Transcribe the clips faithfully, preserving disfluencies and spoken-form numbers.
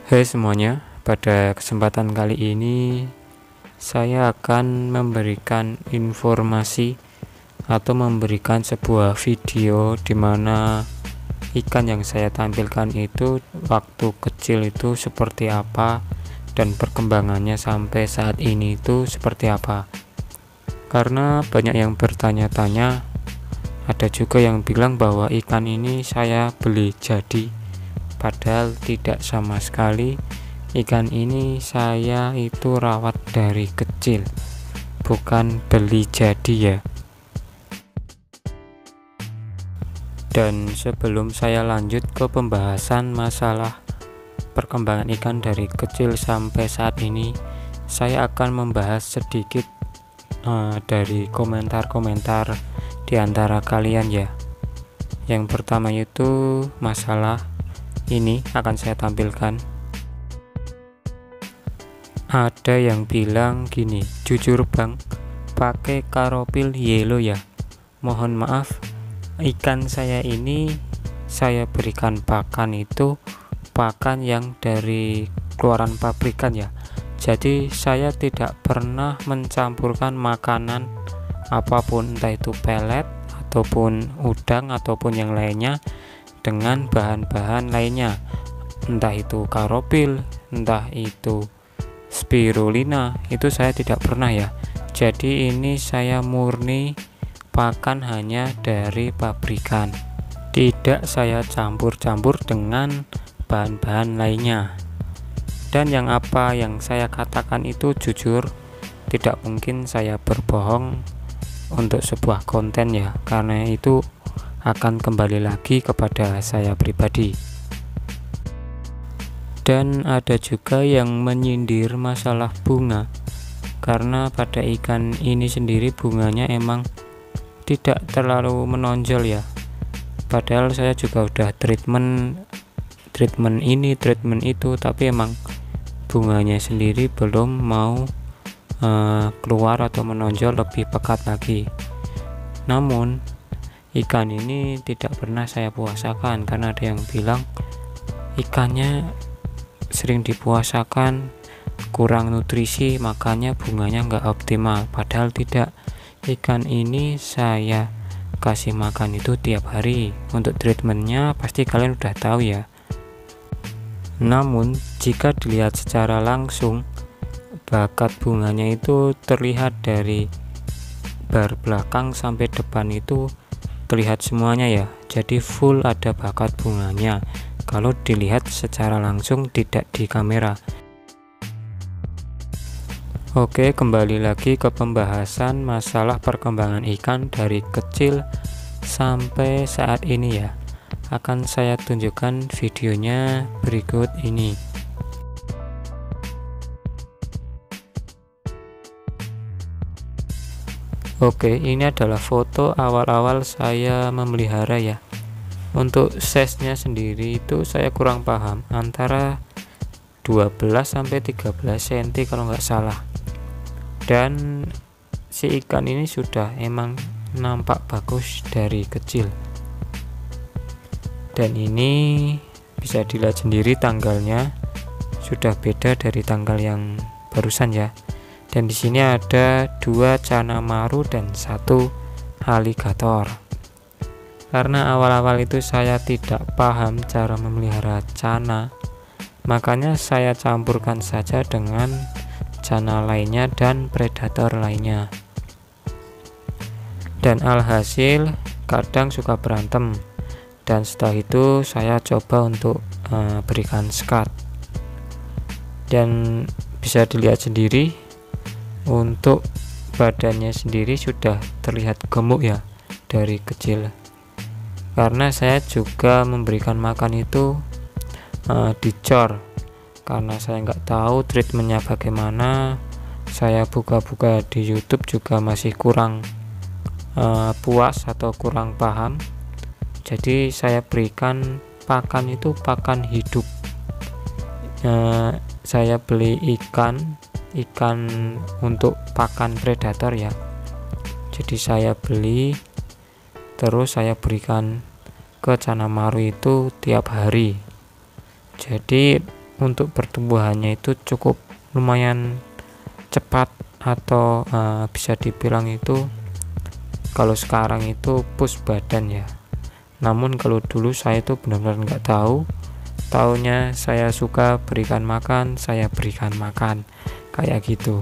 Hai semuanya, pada kesempatan kali ini saya akan memberikan informasi atau memberikan sebuah video di mana ikan yang saya tampilkan itu waktu kecil itu seperti apa dan perkembangannya sampai saat ini itu seperti apa. Karena banyak yang bertanya-tanya, ada juga yang bilang bahwa ikan ini saya beli jadi, padahal tidak sama sekali. Ikan ini saya itu rawat dari kecil, bukan beli jadi ya. Dan sebelum saya lanjut ke pembahasan masalah perkembangan ikan dari kecil sampai saat ini, saya akan membahas sedikit uh, dari komentar-komentar di antara kalian ya. Yang pertama itu masalah ini akan saya tampilkan. Ada yang bilang gini, jujur bang, pakai karopil yellow ya. Mohon maaf, ikan saya ini saya berikan pakan itu pakan yang dari keluaran pabrikan ya. Jadi saya tidak pernah mencampurkan makanan apapun, entah itu pelet ataupun udang ataupun yang lainnya dengan bahan-bahan lainnya, entah itu karopil, entah itu spirulina, itu saya tidak pernah ya. Jadi ini saya murni pakan hanya dari pabrikan, tidak saya campur-campur dengan bahan-bahan lainnya. Dan yang apa yang saya katakan itu jujur, tidak mungkin saya berbohong untuk sebuah konten ya, karena itu akan kembali lagi kepada saya pribadi. Dan ada juga yang menyindir masalah bunga, karena pada ikan ini sendiri bunganya emang tidak terlalu menonjol ya. Padahal saya juga udah treatment treatment ini, treatment itu, tapi emang bunganya sendiri belum mau uh, keluar atau menonjol lebih pekat lagi. Namun ikan ini tidak pernah saya puasakan, karena ada yang bilang ikannya sering dipuasakan kurang nutrisi, makanya bunganya nggak optimal. Padahal tidak, ikan ini saya kasih makan itu tiap hari. Untuk treatmentnya pasti kalian udah tahu ya. Namun jika dilihat secara langsung, bakat bunganya itu terlihat dari bar belakang sampai depan itu terlihat semuanya ya. Jadi full ada bakat bunganya kalau dilihat secara langsung, tidak di kamera. Oke, kembali lagi ke pembahasan masalah perkembangan ikan dari kecil sampai saat ini ya. Akan saya tunjukkan videonya berikut ini. Oke, ini adalah foto awal-awal saya memelihara ya. Untuk size-nya sendiri itu saya kurang paham, antara dua belas sampai tiga belas sentimeter kalau nggak salah. Dan si ikan ini sudah emang nampak bagus dari kecil. Dan ini bisa dilihat sendiri tanggalnya sudah beda dari tanggal yang barusan ya. Dan di sini ada dua cana maru dan satu aligator. Karena awal-awal itu saya tidak paham cara memelihara cana, makanya saya campurkan saja dengan cana lainnya dan predator lainnya. Dan alhasil kadang suka berantem. Dan setelah itu saya coba untuk uh, berikan skat. Dan bisa dilihat sendiri, untuk badannya sendiri sudah terlihat gemuk ya dari kecil. Karena saya juga memberikan makan itu uh, dicor, karena saya nggak tahu treatmentnya bagaimana. Saya buka-buka di YouTube juga masih kurang uh, puas atau kurang paham. Jadi saya berikan pakan itu pakan hidup. Uh, saya beli ikan ikan untuk pakan predator ya. Jadi saya beli, terus saya berikan ke cana maru itu tiap hari. Jadi untuk pertumbuhannya itu cukup lumayan cepat, atau uh, bisa dibilang itu kalau sekarang itu push badan ya. Namun kalau dulu saya itu benar-benar nggak tahu, taunya saya suka berikan makan, saya berikan makan kayak gitu.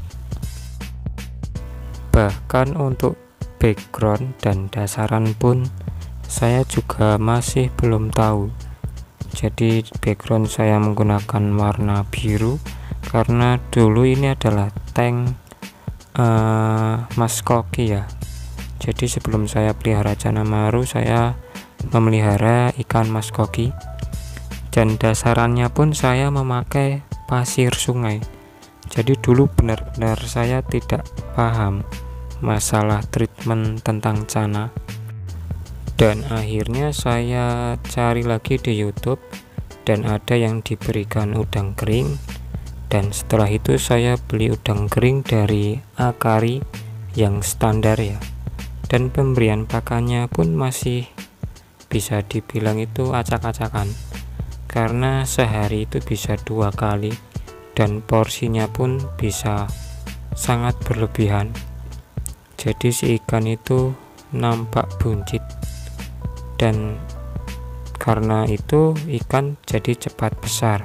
Bahkan untuk background dan dasaran pun saya juga masih belum tahu. Jadi background saya menggunakan warna biru karena dulu ini adalah tank uh, maskoki ya. Jadi sebelum saya pelihara Chanamaru, saya memelihara ikan maskoki, dan dasarannya pun saya memakai pasir sungai. Jadi dulu benar-benar saya tidak paham masalah treatment tentang Chana, dan akhirnya saya cari lagi di YouTube dan ada yang diberikan udang kering, dan setelah itu saya beli udang kering dari Akari yang standar ya, dan pemberian pakannya pun masih bisa dibilang itu acak-acakan karena sehari itu bisa dua kali dan porsinya pun bisa sangat berlebihan. Jadi si ikan itu nampak buncit, dan karena itu ikan jadi cepat besar.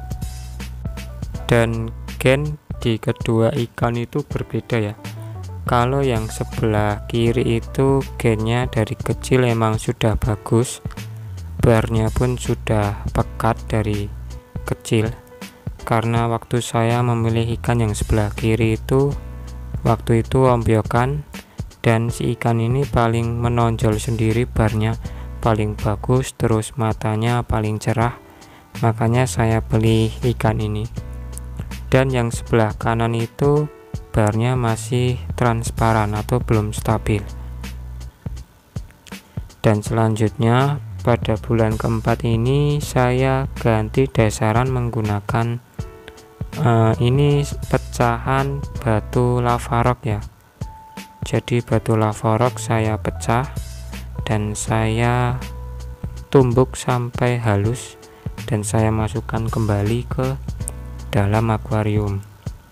Dan gen di kedua ikan itu berbeda ya. Kalau yang sebelah kiri itu gennya dari kecil emang sudah bagus, barnya pun sudah pekat dari kecil. Karena waktu saya memilih ikan yang sebelah kiri itu, waktu itu ombyokan, dan si ikan ini paling menonjol sendiri, barnya paling bagus, terus matanya paling cerah, makanya saya beli ikan ini. Dan yang sebelah kanan itu barnya masih transparan atau belum stabil. Dan selanjutnya pada bulan keempat ini saya ganti dasaran menggunakan uh, ini pecahan batu lava rock ya. Jadi batu lava rock saya pecah dan saya tumbuk sampai halus, dan saya masukkan kembali ke dalam akuarium.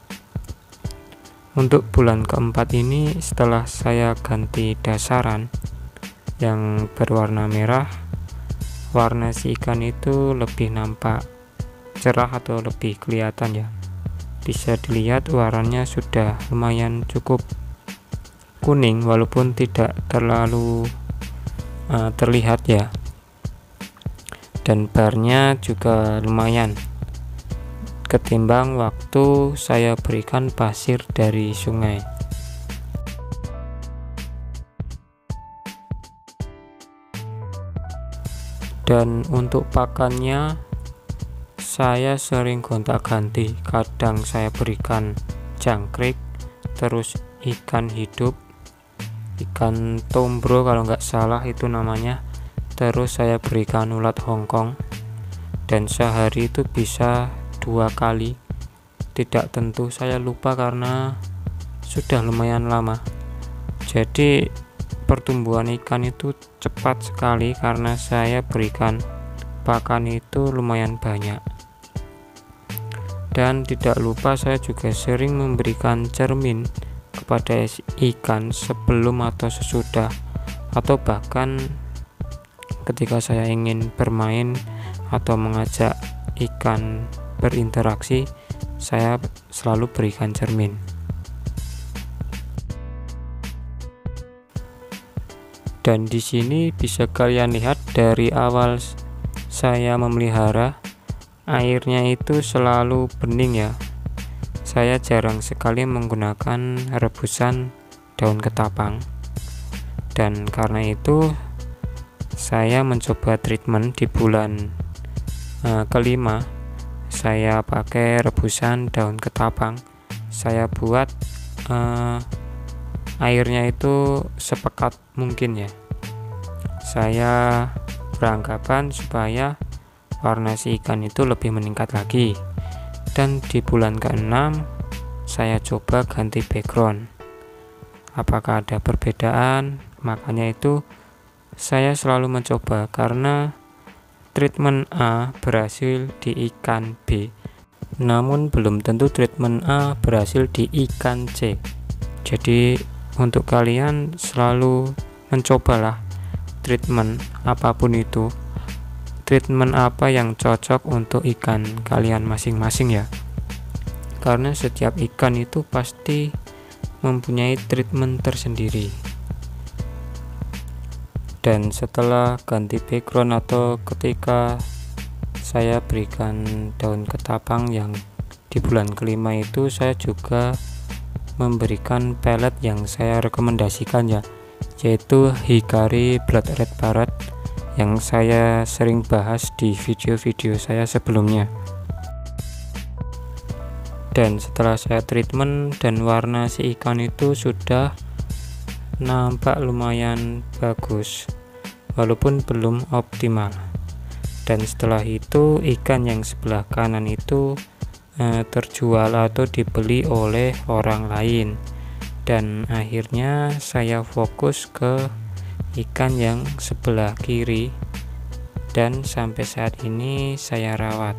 Untuk bulan keempat ini setelah saya ganti dasaran yang berwarna merah, warna si ikan itu lebih nampak cerah atau lebih kelihatan ya. Bisa dilihat warnanya sudah lumayan cukup kuning walaupun tidak terlalu uh, terlihat ya. Dan barnya juga lumayan ketimbang waktu saya berikan pasir dari sungai. Dan untuk pakannya saya sering gonta-ganti, kadang saya berikan jangkrik, terus ikan hidup, ikan tombro kalau nggak salah itu namanya, terus saya berikan ulat Hongkong, dan sehari itu bisa dua kali, tidak tentu, saya lupa karena sudah lumayan lama. Jadi pertumbuhan ikan itu cepat sekali karena saya berikan pakan itu lumayan banyak. Dan tidak lupa saya juga sering memberikan cermin kepada ikan sebelum atau sesudah, atau bahkan ketika saya ingin bermain atau mengajak ikan berinteraksi, saya selalu berikan cermin. Dan di sini bisa kalian lihat dari awal saya memelihara, airnya itu selalu bening ya. Saya jarang sekali menggunakan rebusan daun ketapang, dan karena itu saya mencoba treatment di bulan uh, kelima. Saya pakai rebusan daun ketapang. Saya buat uh, airnya itu sepekat mungkin ya. Saya beranggapan supaya warna si ikan itu lebih meningkat lagi. Dan di bulan keenam saya coba ganti background. Apakah ada perbedaan? Makanya itu saya selalu mencoba, karena treatment A berhasil di ikan B, namun belum tentu treatment A berhasil di ikan C. Jadi untuk kalian selalu mencobalah treatment apapun itu, treatment apa yang cocok untuk ikan kalian masing-masing ya, karena setiap ikan itu pasti mempunyai treatment tersendiri. Dan setelah ganti background atau ketika saya berikan daun ketapang yang di bulan kelima itu, saya juga memberikan pelet yang saya rekomendasikan ya, yaitu Hikari Blood Red Parrot yang saya sering bahas di video-video saya sebelumnya. Dan setelah saya treatment dan warna si ikan itu sudah nampak lumayan bagus, walaupun belum optimal. Dan setelah itu ikan yang sebelah kanan itu eh, terjual atau dibeli oleh orang lain, dan akhirnya saya fokus ke ikan yang sebelah kiri, dan sampai saat ini saya rawat.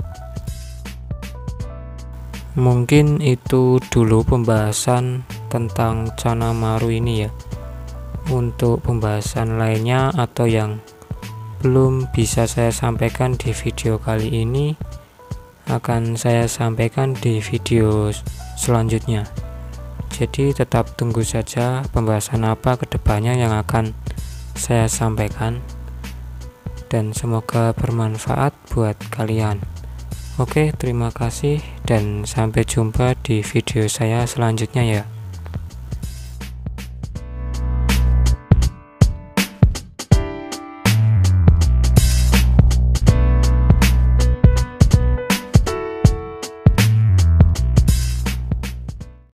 Mungkin itu dulu pembahasan tentang Chanamaru ini ya. Untuk pembahasan lainnya atau yang belum bisa saya sampaikan di video kali ini, akan saya sampaikan di video selanjutnya. Jadi tetap tunggu saja pembahasan apa kedepannya yang akan saya sampaikan, dan semoga bermanfaat buat kalian. Oke, terima kasih dan sampai jumpa di video saya selanjutnya ya.